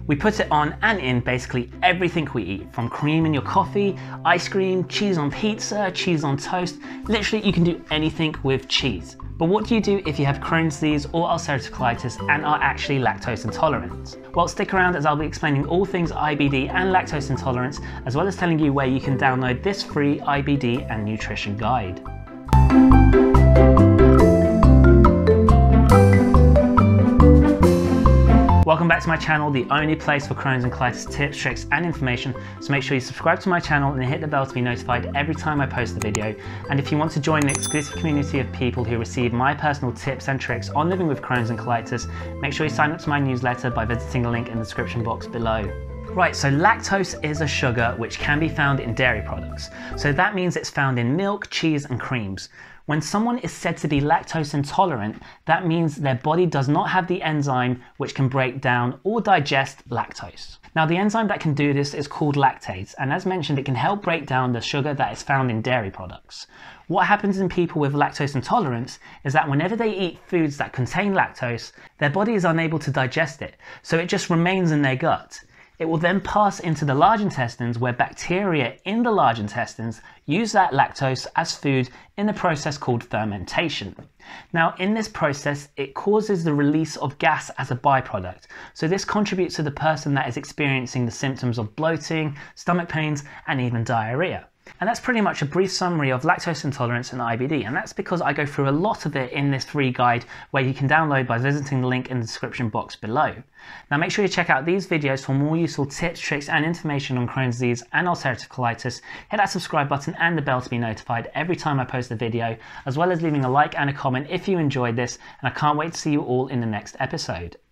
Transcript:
We put it on and in basically everything we eat, from cream in your coffee, ice cream, cheese on pizza, cheese on toast. Literally, you can do anything with cheese. But what do you do if you have Crohn's disease or ulcerative colitis and are actually lactose intolerant? Well, stick around as I'll be explaining all things IBD and lactose intolerance, as well as telling you where you can download this free IBD and nutrition guide. Welcome back to my channel, the only place for Crohn's and colitis tips, tricks and information. So make sure you subscribe to my channel and hit the bell to be notified every time I post a video. And if you want to join an exclusive community of people who receive my personal tips and tricks on living with Crohn's and colitis, make sure you sign up to my newsletter by visiting the link in the description box below. Right, so lactose is a sugar which can be found in dairy products. So that means it's found in milk, cheese and creams. When someone is said to be lactose intolerant, that means their body does not have the enzyme which can break down or digest lactose. Now, the enzyme that can do this is called lactase, and as mentioned, it can help break down the sugar that is found in dairy products. What happens in people with lactose intolerance is that whenever they eat foods that contain lactose, their body is unable to digest it, so it just remains in their gut. It will then pass into the large intestines, where bacteria in the large intestines use that lactose as food in a process called fermentation. Now, in this process, it causes the release of gas as a byproduct. So this contributes to the person that is experiencing the symptoms of bloating, stomach pains, and even diarrhea. And that's pretty much a brief summary of lactose intolerance and IBD, and that's because I go through a lot of it in this free guide where you can download by visiting the link in the description box below. Now make sure you check out these videos for more useful tips, tricks and information on Crohn's disease and ulcerative colitis. Hit that subscribe button and the bell to be notified every time I post a video, as well as leaving a like and a comment if you enjoyed this, and I can't wait to see you all in the next episode.